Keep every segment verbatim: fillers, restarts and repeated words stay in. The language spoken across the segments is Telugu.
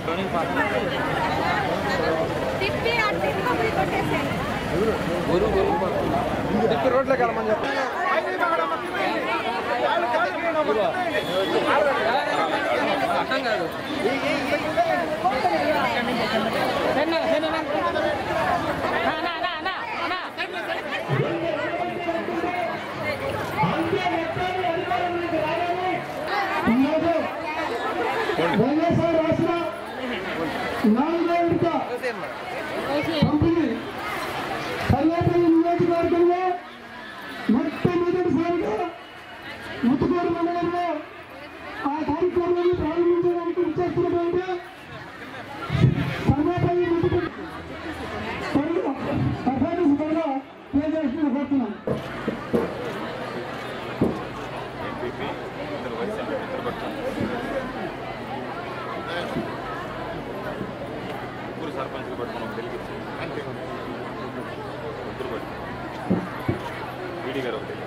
రోడ్లోకి వెళ్ళమని చెప్పి అర్థం కాదు. వైఎస్ఆర్ రాష్ట్ర నాలుగో విడత పంపిణీ సర్వేపల్లి నియోజకవర్గంలో మొట్టమొదటిసారిగా ముత్తుకూరు మండలంలో ఆ కార్యక్రమాన్ని ప్రారంభించడానికి విచ్చేస్తున్నటువంటి సర్వేపల్లి ముత్తుకూరు పర్ఫార్మెన్స్ కూడా ప్లే చేస్తున్న కోరుతున్నాను. సర్పంచ్ పట్టుకున్నాం తెలియదు అంతే ముగ్గురు పట్టు వీడి గారు ఒకటి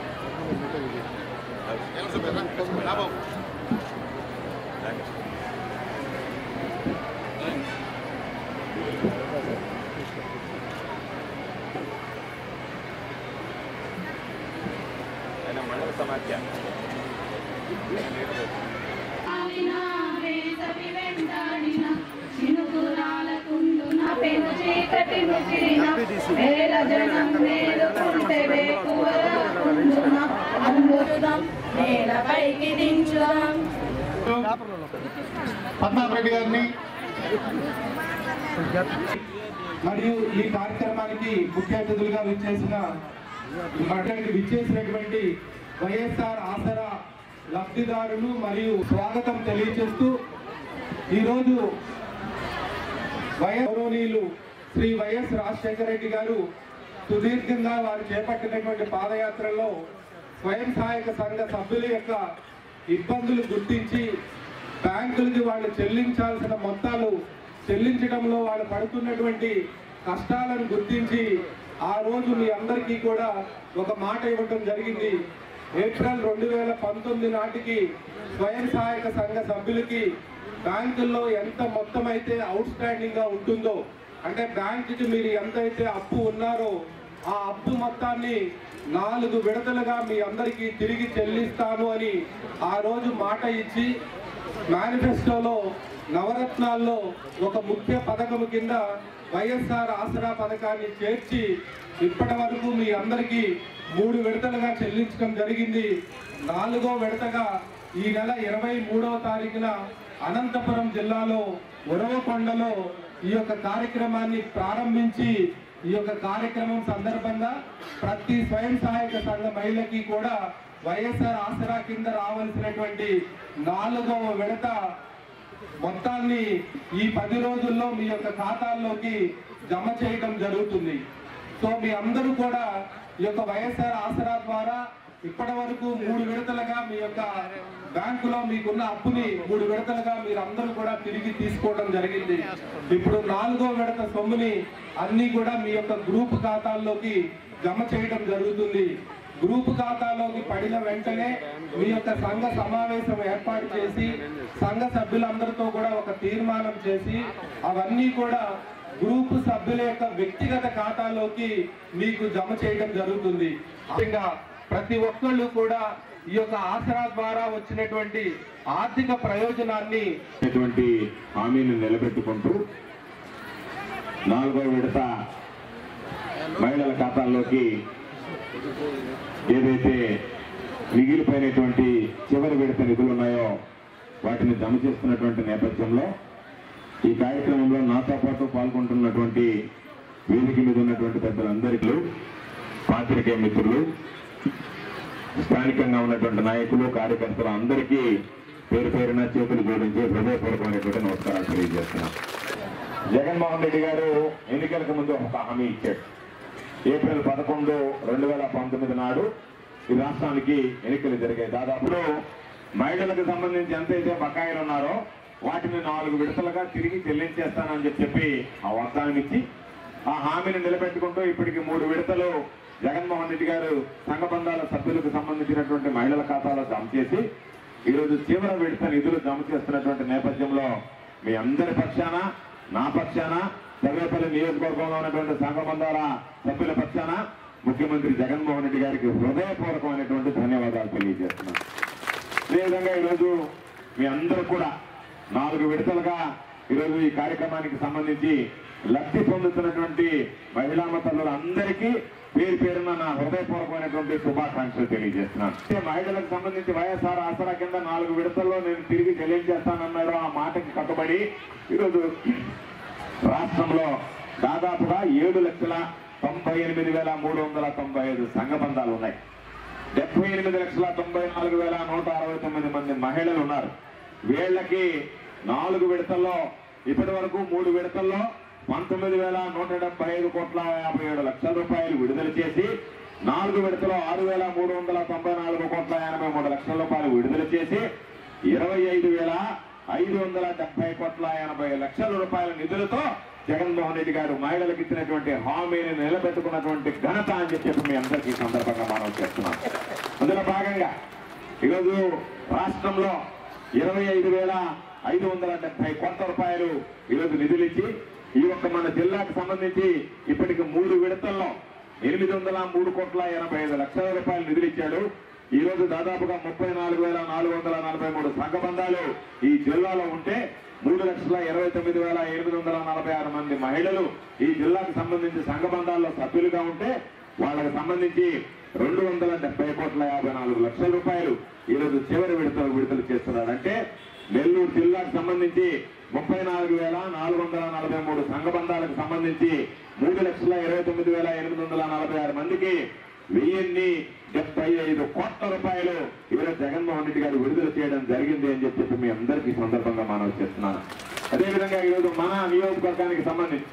ఆయన మండల సమాఖ్య పద్మారెడ్డి గారిని మరియు ఈ కార్యక్రమానికి ముఖ్య అతిథులుగా విచ్చేసిన విచ్చేసినటువంటి వైఎస్ఆర్ ఆసరా లబ్ధిదారులు మరియు స్వాగతం తెలియజేస్తూ ఈరోజు గౌరవనీయులు శ్రీ వైఎస్ రాజశేఖర రెడ్డి గారు సుదీర్ఘంగా వారు చేపట్టినటువంటి పాదయాత్రలో స్వయం సహాయక సంఘ సభ్యుల యొక్క ఇబ్బందులు గుర్తించి బ్యాంకులకి వాళ్ళు చెల్లించాల్సిన మొత్తాలు చెల్లించడంలో వాళ్ళు పడుతున్నటువంటి కష్టాలను గుర్తించి ఆ రోజు మీ అందరికీ కూడా ఒక మాట ఇవ్వటం జరిగింది. ఏప్రిల్ రెండు వేల పంతొమ్మిది నాటికి స్వయం సహాయక సంఘ సభ్యులకి బ్యాంకుల్లో ఎంత మొత్తం అయితే అవుట్ స్టాండింగ్ గా ఉంటుందో, అంటే బ్యాంకుకి మీరు ఎంతైతే అప్పు ఉన్నారో ఆ అప్పు మొత్తాన్ని నాలుగు విడతలుగా మీ అందరికీ తిరిగి చెల్లిస్తాను అని ఆ రోజు మాట ఇచ్చి మేనిఫెస్టోలో నవరత్నాల్లో ఒక ముఖ్య పథకం కింద వైఎస్ఆర్ ఆసరా పథకాన్ని చేర్చి ఇప్పటి వరకు మీ అందరికీ మూడు విడతలుగా చెల్లించడం జరిగింది. నాలుగో విడతగా ఈ నెల ఇరవై మూడవ తారీఖున అనంతపురం జిల్లాలో ఉరవకొండలో ఈ యొక్క కార్యక్రమాన్ని ప్రారంభించి ఈ యొక్క కార్యక్రమం సందర్భంగా ప్రతి స్వయం సహాయక సంఘ మహిళకి కూడా వైఎస్ఆర్ ఆసరా కింద రావాల్సినటువంటి నాలుగవ విడత మొత్తాన్ని ఈ పది రోజుల్లో మీ యొక్క ఖాతాల్లోకి జమ చేయడం జరుగుతుంది. సో మీ అందరూ కూడా ఈ యొక్క వైఎస్ఆర్ ఆసరా ద్వారా ఇప్పటి వరకు మూడు విడతలుగా మీ యొక్క బ్యాంకులో మీకున్న అప్పుని మూడు విడతలుగా మీరు అందరూ కూడా తిరిగి తీసుకోవడం జరిగింది. ఇప్పుడు నాలుగో విడత సొమ్ముని అన్ని కూడా మీ యొక్క గ్రూప్ ఖాతాల్లోకి జమ చేయడం జరుగుతుంది. గ్రూప్ ఖాతాలోకి పడిన వెంటనే మీ యొక్క సంఘ సమావేశం ఏర్పాటు చేసి సంఘ సభ్యులందరితో కూడా ఒక తీర్మానం చేసి అవన్నీ కూడా గ్రూప్ సభ్యుల యొక్క వ్యక్తిగత ఖాతాలోకి మీకు జమ చేయడం జరుగుతుంది. ఇంకా ప్రతి ఒక్కళ్ళు కూడా ఈ యొక్క ఆసరా ద్వారా వచ్చినటువంటి ఆర్థిక ప్రయోజనాన్ని హామీని నిలబెట్టుకుంటూ నాలుగో విడత మహిళల ఖాతాల్లోకి ఏదైతే మిగిలిపోయినటువంటి చివరి విడత నిధులు ఉన్నాయో వాటిని జమ చేస్తున్నటువంటి నేపథ్యంలో ఈ కార్యక్రమంలో నాతో పాటు పాల్గొంటున్నటువంటి వేదిక మీద ఉన్నటువంటి పెద్దలందరికీ, పాత్రికేయ మిత్రులు, స్థానికంగా ఉన్నటువంటి నాయకులు, కార్యకర్తలు అందరికీ పేరు పేరున చేతులు జోడించి హృదయపూర్వకమైనటువంటి నమస్కారాలు తెలియజేస్తున్నాం. జగన్మోహన్ రెడ్డి గారు ఎన్నికలకు ముందు ఒక హామీ ఇచ్చాడు. ఏప్రిల్ పదకొండు రెండు వేల పంతొమ్మిది నాడు ఈ రాష్ట్రానికి ఎన్నికలు జరిగాయి. దాదాపులో మహిళలకు సంబంధించి ఎంతైతే బకాయిలు ఉన్నారో వాటిని నాలుగు విడతలుగా తిరిగి చెల్లించేస్తానని చెప్పి ఆ వాగ్దానం ఇచ్చి ఆ హామీని నిలబెట్టుకుంటూ ఇప్పటికి మూడు విడతలు జగన్మోహన్ రెడ్డి గారు సంఘ బంధాల సభ్యులకు సంబంధించినటువంటి మహిళల ఖాతాలో జమ చేసి ఈరోజు చివరి విడత నిధులు జమ చేస్తున్నటువంటి నేపథ్యంలో మీ అందరి పక్షాన, నా పక్షాన, సర్వేపల్లి నియోజకవర్గంలో ఉన్నటువంటి సంఘబంధాల సభ్యుల పక్షాన ముఖ్యమంత్రి జగన్మోహన్ రెడ్డి గారికి హృదయపూర్వకమైనటువంటి ధన్యవాదాలు తెలియజేస్తున్నాను. అదేవిధంగా ఈరోజు మీ అందరూ కూడా నాలుగు విడతలుగా ఈరోజు ఈ కార్యక్రమానికి సంబంధించి లబ్ధి పొందుతున్నటువంటి మహిళా తల్లులందరికీ పేరు పేరున నా హృదయపూర్వకమైనటువంటి శుభాకాంక్షలు తెలియజేస్తున్నాను. మహిళలకు సంబంధించి వైఎస్ఆర్ ఆసరా కింద నాలుగు విడతల్లో నేను తిరిగి చెల్లించేస్తానన్నాడు. ఆ మాటకి కట్టుబడి ఈరోజు రాష్ట్రంలో దాదాపుగా ఏడు లక్షల తొంభై ఎనిమిది వేల మూడు వందల తొంభై ఐదు సంఘబంధాలు ఉన్నాయి. డెబ్బై ఎనిమిది లక్షల తొంభై నాలుగు వేల నూట అరవై తొమ్మిది మంది మహిళలు ఉన్నారు. వీళ్ళకి నాలుగు విడతల్లో ఇప్పటి వరకు మూడు విడతల్లో పంతొమ్మిది వేల నూట డెబ్బై ఐదు కోట్ల యాభై ఏడు లక్షల రూపాయలు విడుదల చేసి, నాలుగు విడతలో ఆరు వేల మూడు వందల తొంభై నాలుగు కోట్ల ఎనభై మూడు లక్షల రూపాయలు విడుదల చేసి ఇరవై ఐదు వేల ఐదు వందల డెబ్బై కోట్ల ఎనభై లక్షల రూపాయల నిధులతో జగన్మోహన్ రెడ్డి గారు మహిళలకు ఇచ్చినటువంటి హామీని నిలబెట్టుకున్నటువంటి ఘనత అని చెప్పి మీ అందరికీ సందర్భంగా మనం చేస్తున్నాం. అందులో భాగంగా ఈరోజు రాష్ట్రంలో ఇరవై ఐదు వేల ఐదు వందల డెబ్బై కోట్ల రూపాయలు ఈరోజు నిధులు ఇచ్చి, ఈ యొక్క మన జిల్లాకు సంబంధించి ఇప్పటికి మూడు విడతల్లో ఎనిమిది వందల మూడు కోట్ల ఎనభై ఐదు లక్షల రూపాయలు నిధులు ఇచ్చాడు. ఈ రోజు దాదాపుగా ముప్పై నాలుగు వేల నాలుగు వందల నలభై మూడు సంఘబంధాలు ఈ జిల్లాలో ఉంటే మూడు లక్షల ఇరవై తొమ్మిది వేల ఎనిమిది వందల నలభై ఆరు మంది మహిళలు ఈ జిల్లాకు సంబంధించి సంఘబంధాల్లో సభ్యులుగా ఉంటే వాళ్ళకి సంబంధించి రెండు వందల డెబ్బై కోట్ల యాభై నాలుగు లక్షల రూపాయలు ఈరోజు చివరి విడతలు విడుదల చేస్తున్నాడు. అంటే నెల్లూరు జిల్లాకు సంబంధించి ముప్పై నాలుగు వేల నాలుగు వందల నలభై మూడు సంఘబంధాలకు సంబంధించి మూడు లక్షల ఇరవై తొమ్మిది వేల ఎనిమిది వందల నలభై ఆరు మందికి వెయ్యిన్ని డెబ్బై ఐదు కోట్ల రూపాయలు ఈరోజు జగన్మోహన్ రెడ్డి గారు విడుదల చేయడం జరిగింది అని చెప్పి మీ అందరికీ సందర్భంగా మనవి చేస్తున్నాను. అదేవిధంగా ఈరోజు మన నియోజకవర్గానికి సంబంధించి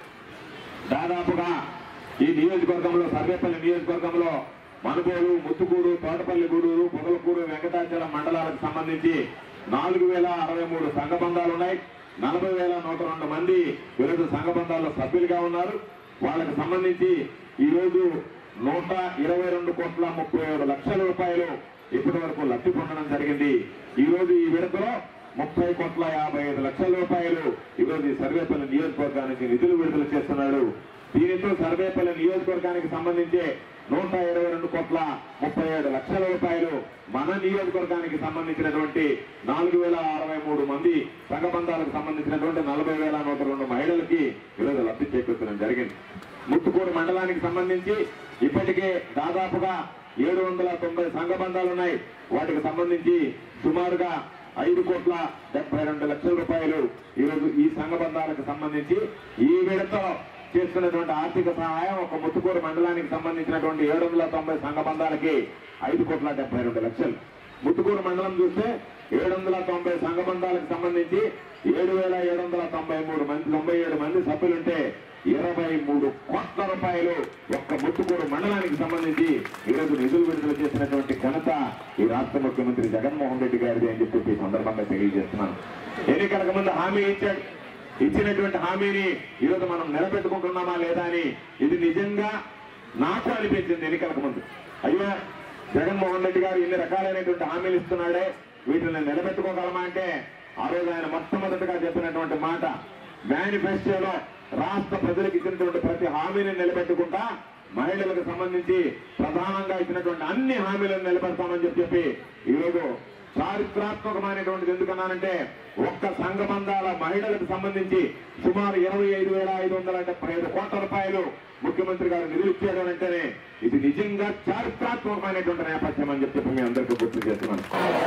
దాదాపుగా ఈ నియోజకవర్గంలో సర్వేపల్లి నియోజకవర్గంలో మనుగోలు, ముత్తుకూరు, తోటపల్లి గూడూరు, పొగలకూరు, వెంకటాచలం మండలాలకు సంబంధించి నాలుగు వేల అరవై మూడు సంఘబంధాలు ఉన్నాయి. నలభై వేల నూట రెండు మంది ఈరోజు సంఘబంధాల్లో సభ్యులుగా ఉన్నారు. వాళ్ళకి సంబంధించి ఈరోజు నూట ఇరవై రెండు కోట్ల ముప్పై ఏడు లక్షల రూపాయలు ఇప్పటి వరకు లబ్ధి పొందడం జరిగింది. ఈ రోజు ఈ విడతలో ముప్పై కోట్ల యాభై ఐదు లక్షల రూపాయలు ఈరోజు ఈ సర్వేపల్లి నియోజకవర్గానికి నిధులు విడుదల చేస్తున్నాడు. దీనితో సర్వేపల్లి నియోజకవర్గానికి సంబంధించి నూట ఇరవై రెండు కోట్ల ముప్పై ఏడు లక్షల రూపాయలు మన నియోజకవర్గానికి సంబంధించినటువంటి నాలుగు వేల అరవై మూడు మంది సంఘబంధాలకు సంబంధించినటువంటి నలభై వేల నూట రెండు మహిళలకి ఈరోజు లబ్ధి చేకూర్చడం జరిగింది. ముత్తుకూరు మండలానికి సంబంధించి ఇప్పటికే దాదాపుగా ఏడు వందల తొంభై సంఘబంధాలు ఉన్నాయి. వాటికి సంబంధించి సుమారుగా ఐదు కోట్ల డెబ్బై రెండు లక్షల రూపాయలు ఈరోజు ఈ సంఘబంధాలకు సంబంధించి ఈ విడతలో చేస్తున్నటువంటి ఆర్థిక సహాయం ఒక ముత్తుకూరు మండలానికి సంబంధించినటువంటి ఏడు వందల తొంభై సంఘబంధాలకి ఐదు కోట్ల డెబ్బై రెండు లక్షలు. ముత్తుకూరు మండలం చూస్తే ఏడు వందల తొంభై సంఘబంధాలకు సంబంధించి ఏడు వేల ఏడు వందల తొంభై మూడు మంది తొంభై ఏడు మంది సభ్యులుంటే ఇరవై మూడు కోట్ల రూపాయలు ఒక్క ముత్తుకూరు మండలానికి సంబంధించి ఈరోజు నిధులు విడుదల చేసినటువంటి ఘనత ఈ రాష్ట్ర ముఖ్యమంత్రి జగన్మోహన్ రెడ్డి గారిది అని చెప్పి ఈ సందర్భంగా తెలియజేస్తున్నాను. ఎన్నికలకు ముందు హామీ ఇచ్చాడు. ఇచ్చినటువంటి హామీని ఈరోజు మనం నిలబెట్టుకుంటున్నామా లేదా అని ఇది నిజంగా నాకు అనిపించింది. ఎన్నికలకు ముందు అయ్యో జగన్మోహన్ రెడ్డి గారు ఇన్ని రకాలైనటువంటి హామీలు ఇస్తున్నాడే, వీటిని నిలబెట్టుకోగలమా అంటే ఆ రోజు ఆయన మొట్టమొదటిగా చెప్పినటువంటి మాట మేనిఫెస్టోలో రాష్ట్ర ప్రజలకు ఇచ్చినటువంటి ప్రతి హామీని నిలబెట్టుకుంటా మహిళలకు సంబంధించి ప్రధానంగా ఇచ్చినటువంటి అన్ని హామీలను నిలబెడతామని చెప్పి చెప్పి ఈరోజు చారిత్రాత్మకమైనటువంటిది. ఎందుకన్నానంటే ఒక్క సంఘబంధాల మహిళలకు సంబంధించి సుమారు ఇరవై ఐదు వేల ఐదు వందల డెబ్బై ఐదు కోట్ల రూపాయలు ముఖ్యమంత్రి గారు నిధులు ఇచ్చారు అంటేనే ఇది నిజంగా చారిత్రాత్మకమైనటువంటి నేపథ్యం అని చెప్పి మీ అందరికీ గుర్తు చేస్తున్నాను.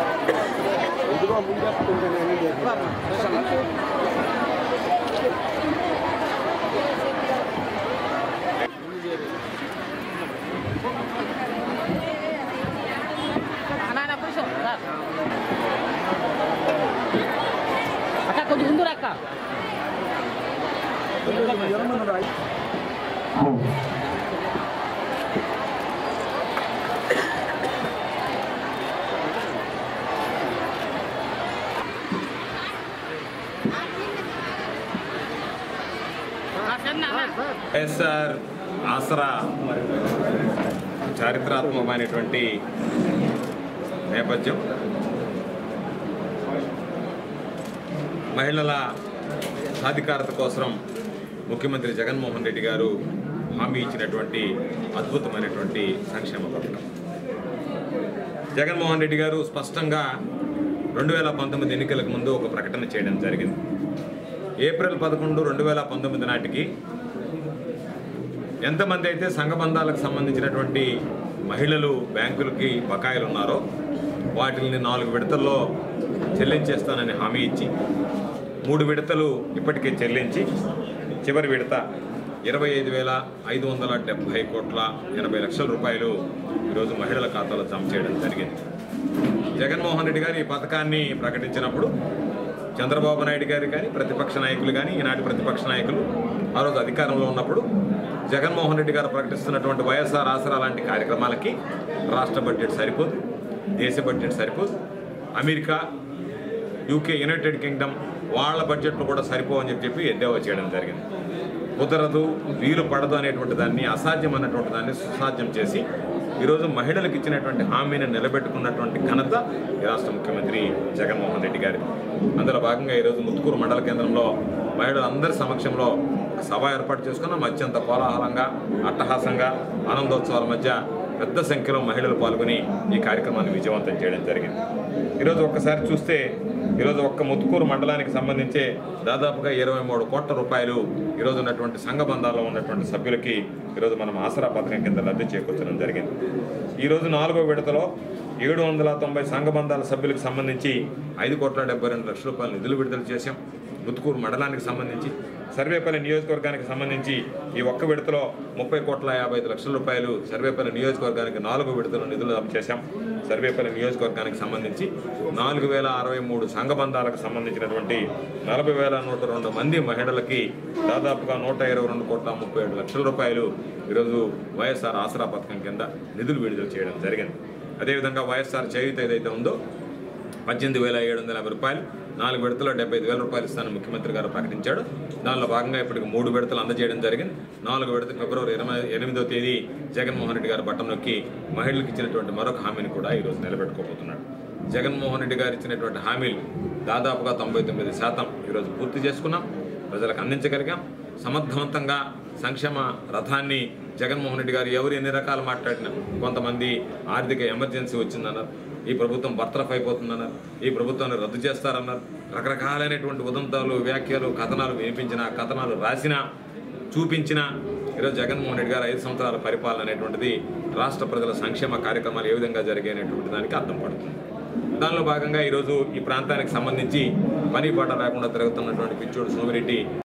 అక్క కొంచెం ముందు అక్క వైఎస్ఆర్ ఆసరా చారిత్రాత్మకమైనటువంటి నేపథ్యం. మహిళల సాధికారత కోసం ముఖ్యమంత్రి జగన్మోహన్ రెడ్డి గారు హామీ ఇచ్చినటువంటి అద్భుతమైనటువంటి సంక్షేమ పథకం. జగన్మోహన్ రెడ్డి గారు స్పష్టంగా రెండు వేల పంతొమ్మిది ఎన్నికలకు ముందు ఒక ప్రకటన చేయడం జరిగింది. ఏప్రిల్ పదకొండు రెండు వేల పంతొమ్మిది నాటికి ఎంతమంది అయితే సంఘబంధాలకు సంబంధించినటువంటి మహిళలు బ్యాంకులకి బకాయిలు ఉన్నారో వాటిని నాలుగు విడతల్లో చెల్లించేస్తానని హామీ ఇచ్చి మూడు విడతలు ఇప్పటికే చెల్లించి చివరి విడత ఇరవై ఐదు వేల ఐదు వందల డెబ్బై కోట్ల ఎనభై లక్షల రూపాయలు ఈరోజు మహిళల ఖాతాలో జమ చేయడం జరిగింది. జగన్మోహన్ రెడ్డి గారు ఈ పథకాన్ని ప్రకటించినప్పుడు చంద్రబాబు నాయుడు గారు కానీ ప్రతిపక్ష నాయకులు కానీ ఈనాటి ప్రతిపక్ష నాయకులు ఆ రోజు అధికారంలో ఉన్నప్పుడు జగన్మోహన్ రెడ్డి గారు ప్రకటిస్తున్నటువంటి వైఎస్ఆర్ ఆసరా లాంటి కార్యక్రమాలకి రాష్ట్ర బడ్జెట్ సరిపోదు, దేశ బడ్జెట్ సరిపోదు, అమెరికా, యూకే, యునైటెడ్ కింగ్డమ్ వాళ్ళ బడ్జెట్లు కూడా సరిపోవని చెప్పి ఎద్దేవా చేయడం జరిగింది. కుదరదు, వీలు పడదు అనేటువంటి దాన్ని, అసాధ్యం అన్నటువంటి దాన్ని సుసాధ్యం చేసి ఈరోజు మహిళలకు ఇచ్చినటువంటి హామీని నిలబెట్టుకున్నటువంటి ఘనత ఈ రాష్ట్ర ముఖ్యమంత్రి జగన్మోహన్ రెడ్డి గారి. అందులో భాగంగా ఈరోజు ముత్తుకూరు మండల కేంద్రంలో మహిళలందరి సమక్షంలో సభ ఏర్పాటు చేసుకున్నాం. అత్యంత కోలాహలంగా, అట్టహాసంగా, ఆనందోత్సవాల మధ్య పెద్ద సంఖ్యలో మహిళలు పాల్గొని ఈ కార్యక్రమాన్ని విజయవంతం చేయడం జరిగింది. ఈరోజు ఒక్కసారి చూస్తే ఈరోజు ఒక్క ముత్తుకూరు మండలానికి సంబంధించే దాదాపుగా ఇరవై మూడు కోట్ల రూపాయలు ఈరోజు ఉన్నటువంటి సంఘ బంధాల్లో ఉన్నటువంటి సభ్యులకి ఈరోజు మనం ఆసరా పథకం కింద లబ్ధి చేకూర్చడం జరిగింది. ఈరోజు నాలుగో విడతలో ఏడు వందల తొంభై సంఘ బంధాల సభ్యులకు సంబంధించి ఐదు కోట్ల డెబ్బై రెండు లక్షల రూపాయలు నిధులు విడుదల చేశాం. ముత్తుకూరు మండలానికి సంబంధించి సర్వేపల్లి నియోజకవర్గానికి సంబంధించి ఈ ఒక్క విడతలో ముప్పై కోట్ల యాభై ఐదు లక్షల రూపాయలు సర్వేపల్లి నియోజకవర్గానికి నాలుగు విడతలు నిధులు జమ చేశాం. సర్వేపల్లి నియోజకవర్గానికి సంబంధించి నాలుగు వేల అరవై మూడు సంఘబంధాలకు సంబంధించినటువంటి నలభై వేల నూట రెండు మంది మహిళలకి దాదాపుగా నూట ఇరవై రెండు కోట్ల ముప్పై ఏడు లక్షల రూపాయలు ఈరోజు వైఎస్ఆర్ ఆసరా పథకం కింద నిధులు విడుదల చేయడం జరిగింది. అదేవిధంగా వైఎస్ఆర్ చేయూత ఏదైతే ఉందో పద్దెనిమిది వేల ఏడు వందల యాభై రూపాయలు నాలుగు విడతలో డెబ్బై ఐదు వేల రూపాయలు ఇస్తానని ముఖ్యమంత్రి గారు ప్రకటించాడు. దానిలో భాగంగా ఇప్పటికి మూడు విడతలు అందజేయడం జరిగింది. నాలుగు విడత ఫిబ్రవరి ఇరవై ఎనిమిదో తేదీ జగన్మోహన్ రెడ్డి గారు బట్టం నొక్కి మహిళలకు ఇచ్చినటువంటి మరొక హామీని కూడా ఈరోజు నిలబెట్టుకోబోతున్నాడు. జగన్మోహన్ రెడ్డి గారు ఇచ్చినటువంటి హామీలు దాదాపుగా తొంభై తొమ్మిది శాతం ఈరోజు పూర్తి చేసుకున్నాం, ప్రజలకు అందించగలిగాం. సమర్థవంతంగా సంక్షేమ రథాన్ని జగన్మోహన్ రెడ్డి గారు ఎవరు ఎన్ని రకాలు మాట్లాడినా, కొంతమంది ఆర్థిక ఎమర్జెన్సీ వచ్చిందన్నారు, ఈ ప్రభుత్వం బర్తరఫ్ అయిపోతుందన్నారు, ఈ ప్రభుత్వాన్ని రద్దు చేస్తారన్నారు, రకరకాలైనటువంటి ఉదంతాలు, వ్యాఖ్యలు, కథనాలు వినిపించిన, కథనాలు రాసిన, చూపించిన ఈరోజు జగన్మోహన్ రెడ్డి గారు ఐదు సంవత్సరాల పరిపాలన అనేటువంటిది రాష్ట్ర ప్రజల సంక్షేమ కార్యక్రమాలు ఏ విధంగా జరిగాయనేటువంటి దానికి అర్థం పడుతుంది. దానిలో భాగంగా ఈరోజు ఈ ప్రాంతానికి సంబంధించి పని పాట లేకుండా తిరుగుతున్నటువంటి పిచ్చోడు సోమిరెడ్డి